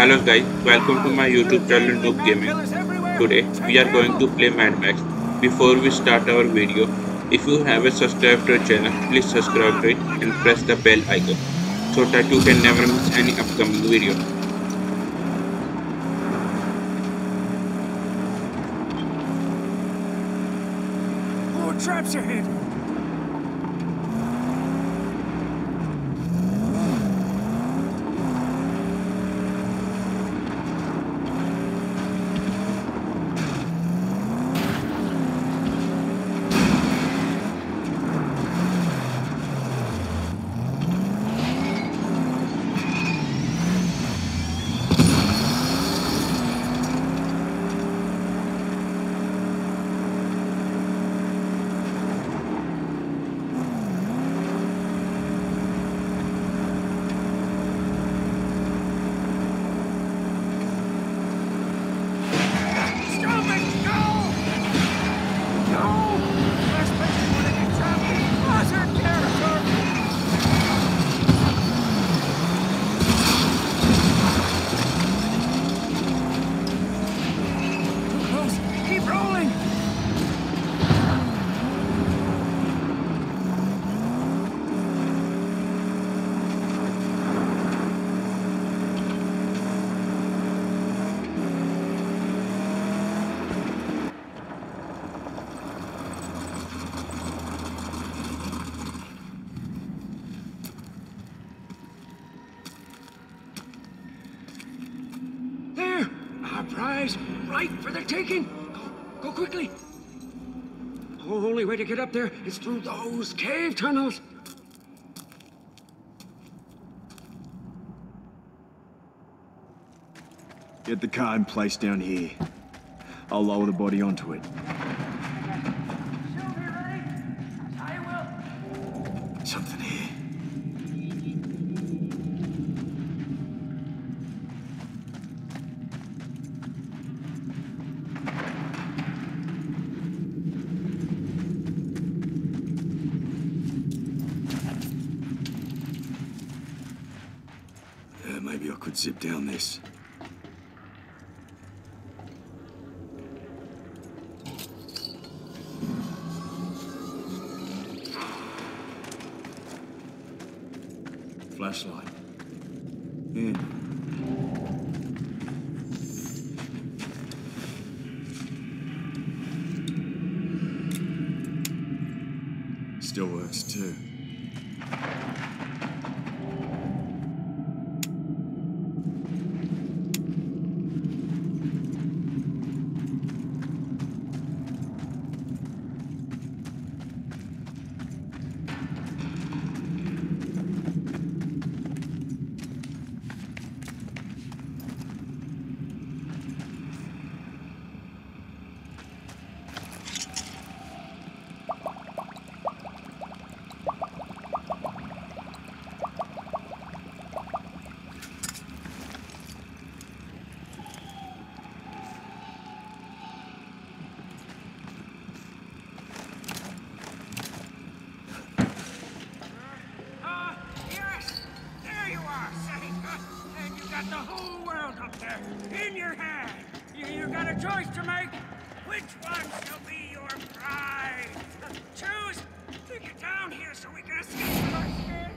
Hello guys, welcome to my YouTube channel Noob Gaming. Today we are going to play Mad Max. Before we start our video, if you haven't subscribed to our channel, please subscribe to it and press the bell icon so that you can never miss any upcoming video. More traps ahead! Prize, right for the taking. Go quickly. The only way to get up there is through those cave tunnels. Get the car in place down here. I'll lower the body onto it. Something here. Maybe I could zip down this. Flashlight. In. Still works too. Got the whole world up there, in your hand. You got a choice to make. Which one shall be your prize? Choose. Get down here so we can escape with our skins.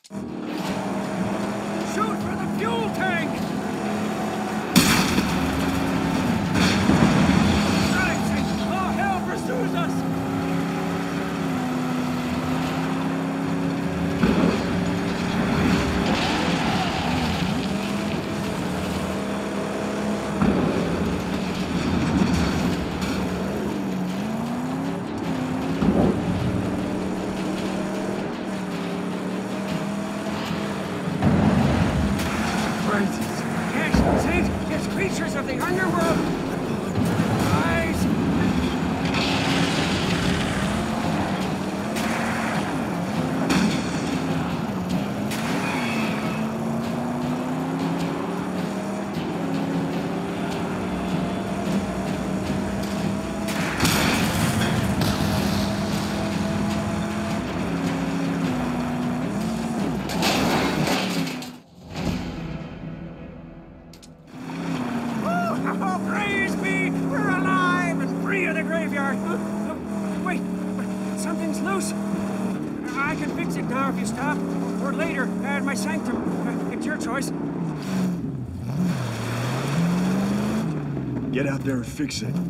Shoot for the fuel tank! God's sake, all hell pursues us! Yes, see? It's creatures of the underworld! Rise! Oh, praise be! We're alive and free of the graveyard! Wait, something's loose. I can fix it now if you stop. Or later, at my sanctum. It's your choice. Get out there and fix it.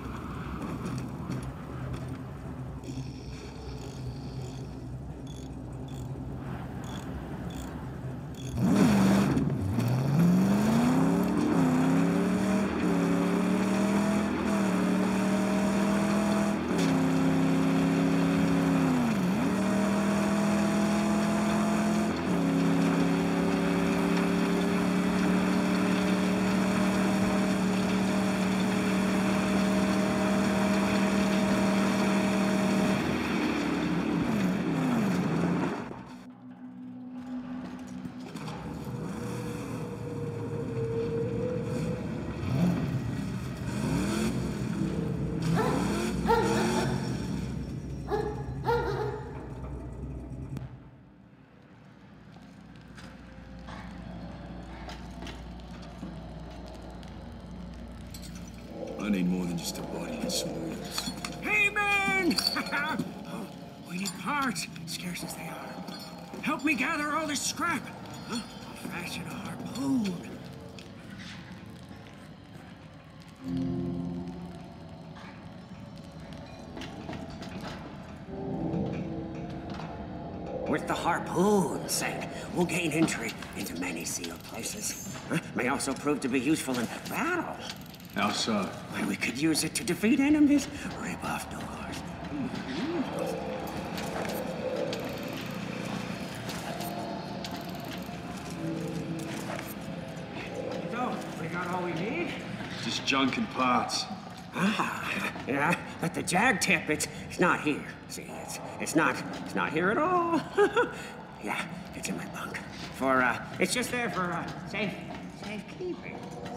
I need more than just a body and some wheels. Hey, man! Oh, we need parts, scarce as they are. Help me gather all this scrap. I'll fashion a harpoon. With the harpoon, Saint, we'll gain entry into many sealed places. May also prove to be useful in battle. How so? Why, we could use it to defeat enemies, rip off doors. So, we got all we need? Just junk and parts. Ah, yeah, but the jag tip, it's not here. See, it's not here at all. Yeah, it's in my bunk. It's just there for, safekeeping.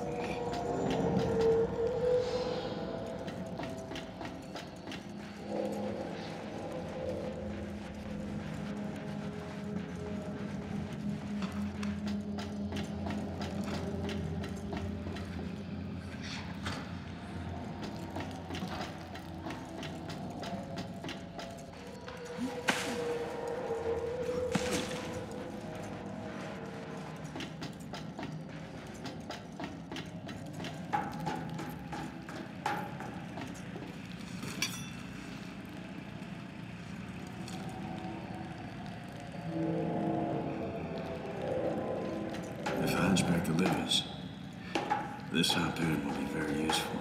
If Hunchback delivers, this harpoon will be very useful.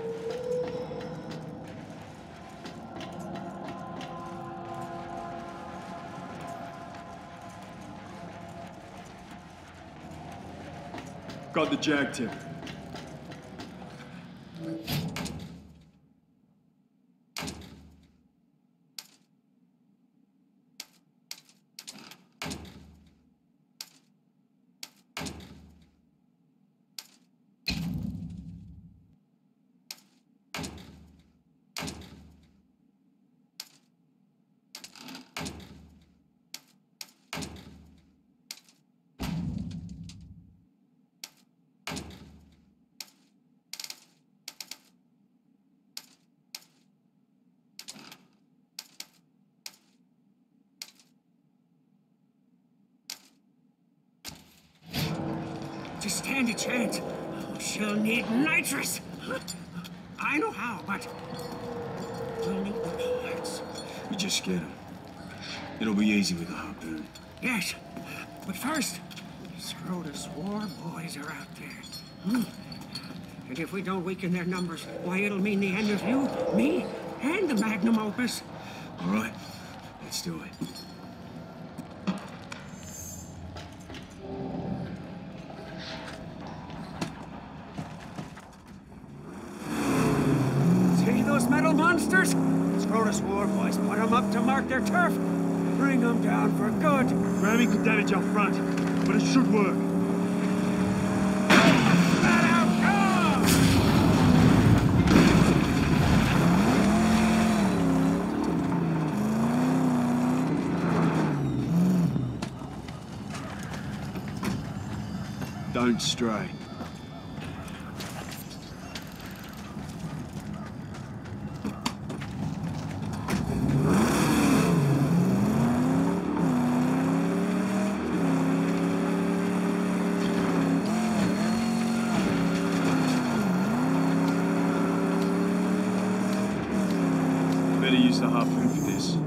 Got the jag tip. stand a chance. She'll need nitrous. I know how, but we'll need the parts. You just get him. It'll be easy with a harpoon. Yes, but first, Scrotus war boys are out there. And if we don't weaken their numbers, why, it'll mean the end of you, me, and the magnum opus. All right, let's do it. See those metal monsters? Scrotus war boys put them up to mark their turf. Bring them down for good. Ramming could damage our front, but it should work. Let out go! Don't stray. Better use the harpoon for this.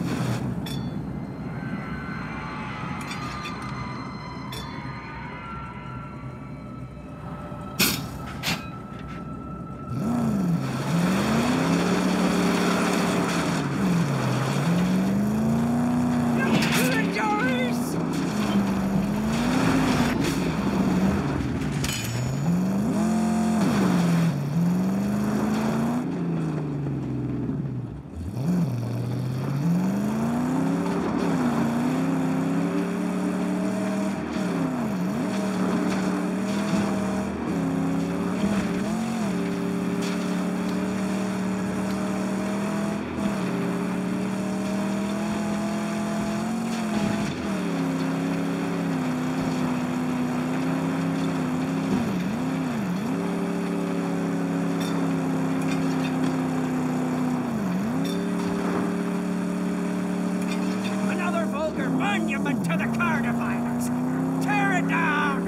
Monument to the car dividers! Tear it down!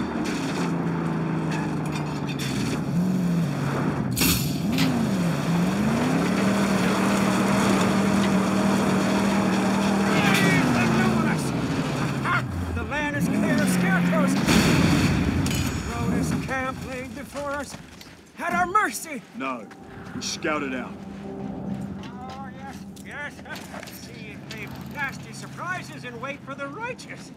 Raise the luminous! Ha! The land is clear of scarecrows! Scrotus camp laid before us at our mercy! No, we scout it out. Oh, yes, yes. See, it leave nasty surprises and wait for the righteous.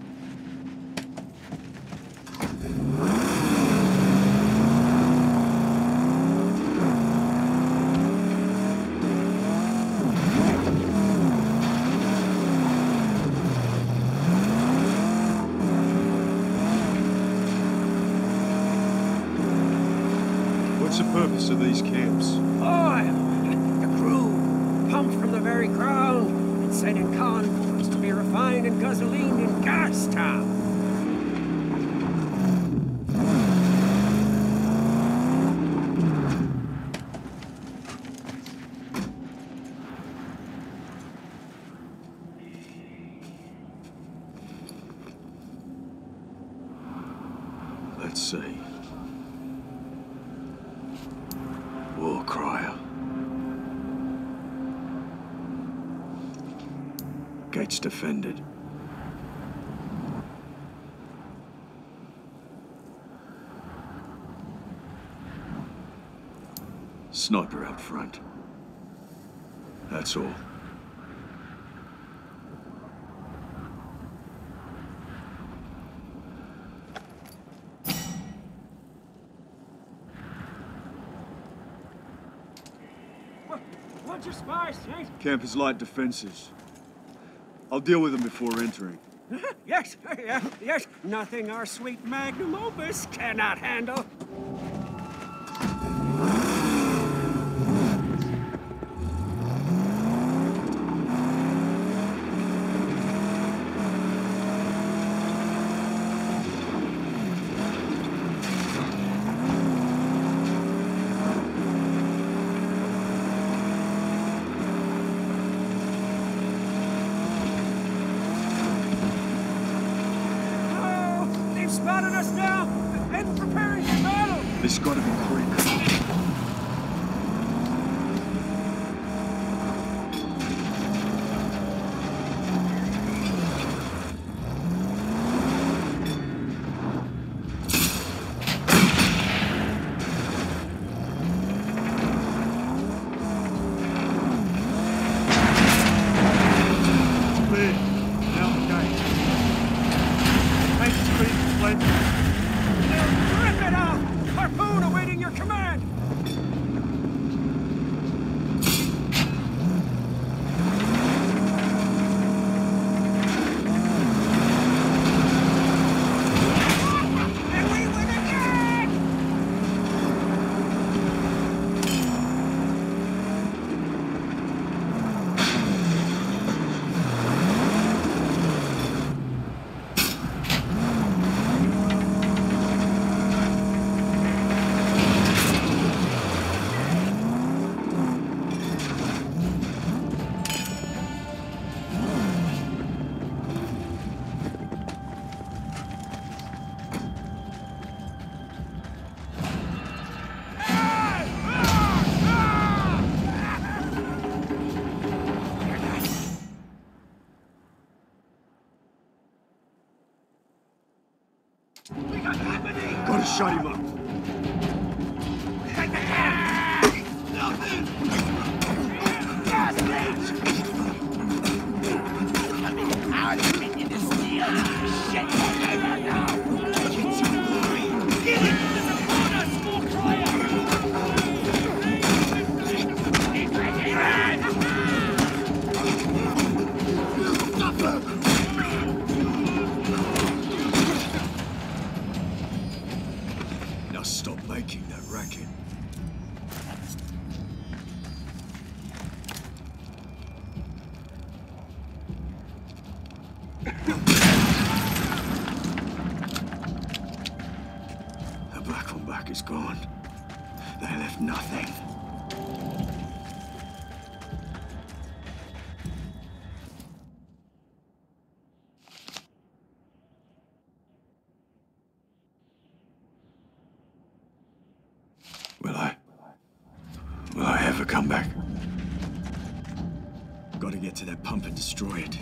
What's the purpose of these camps? Oil! The crude, pumped from the very ground and sent in convoys to be refined in gasoline in Gastown. Let's see. War crier. Gates defended. Sniper out front. That's all. What'd you spy, Saint? Camp is light defenses. I'll deal with them before entering. Yes, yes. Nothing our sweet magnum opus cannot handle. Spotted us now! and preparing for battle! This gotta be quick. Rip it out! Harpoon awaiting your command! And we win again! Gotta shut him up. Now stop making that racket. The black on back is gone. They left nothing. Will I ever come back? Gotta get to that pump and destroy it.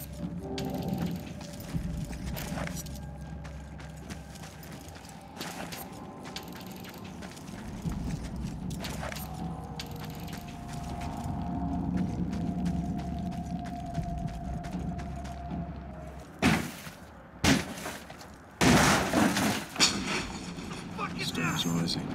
Storm's rising.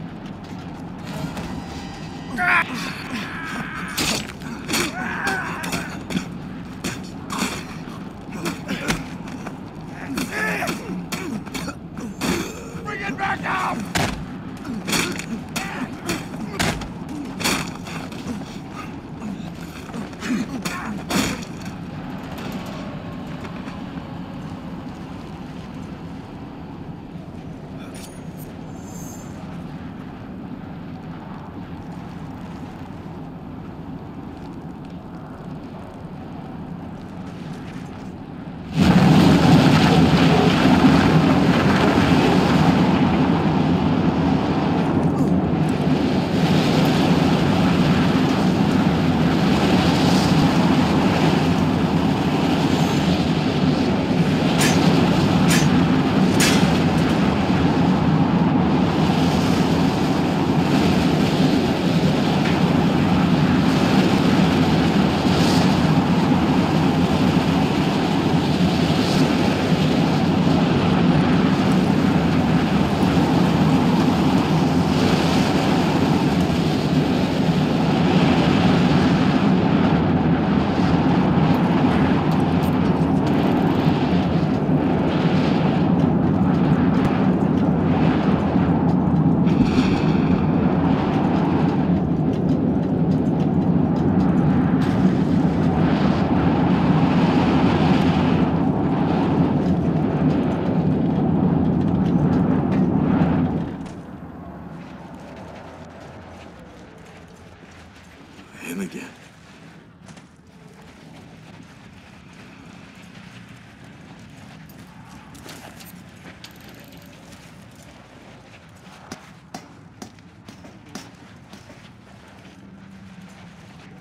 Bring it back out!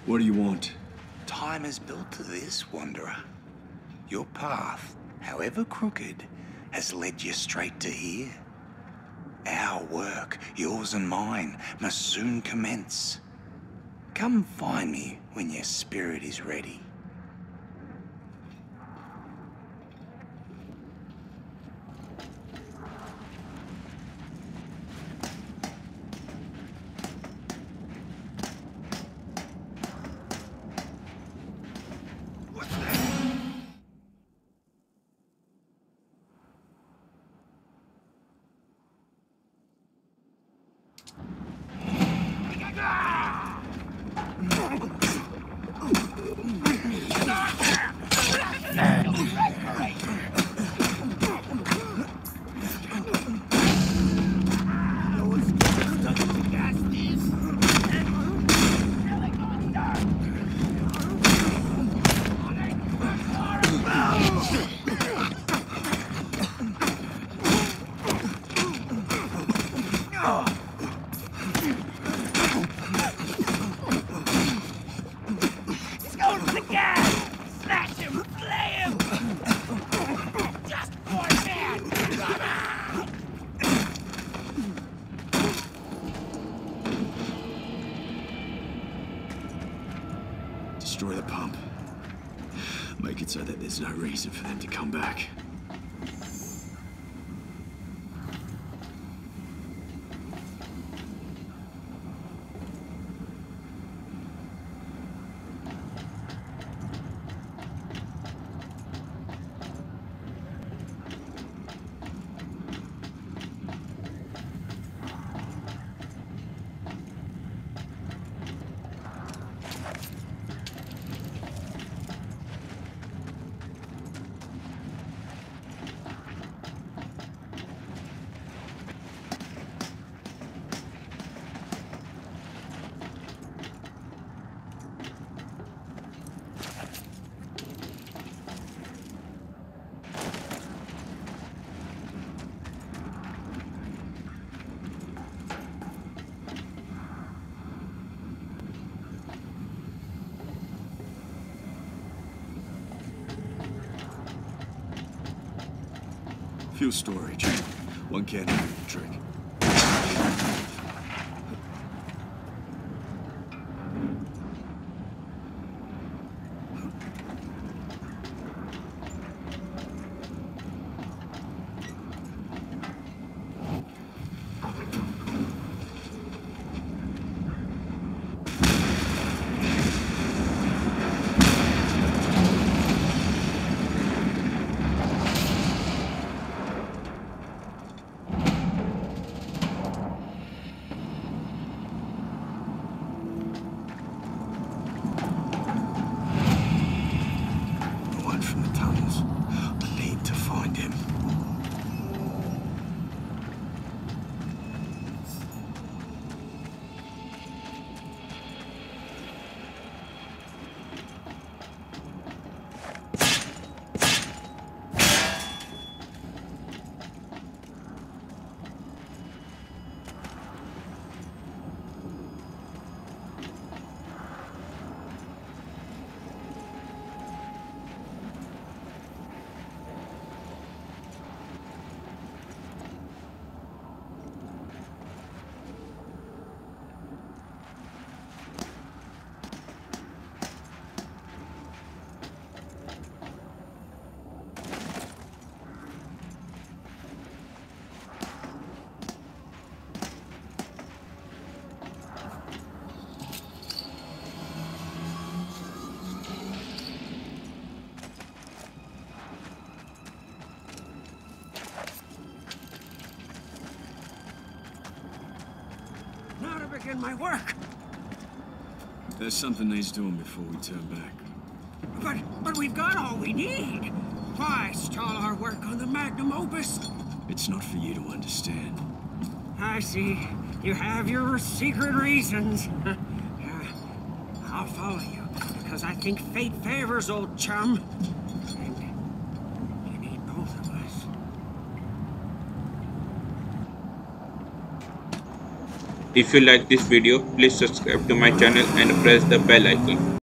What do you want? Time is built to this, Wanderer. Your path, however crooked, has led you straight to here. Our work, yours and mine, must soon commence. Come find me when your spirit is ready. Destroy the pump. Make it so that there's no reason for them to come back. Fuel storage. One can do the trick. Now to begin my work. There's something needs doing before we turn back. But we've got all we need. Why stall our work on the magnum opus? It's not for you to understand. I see. You have your secret reasons. I'll follow you, because I think fate favors old chum. And you need both of us. If you like this video, please subscribe to my channel and press the bell icon.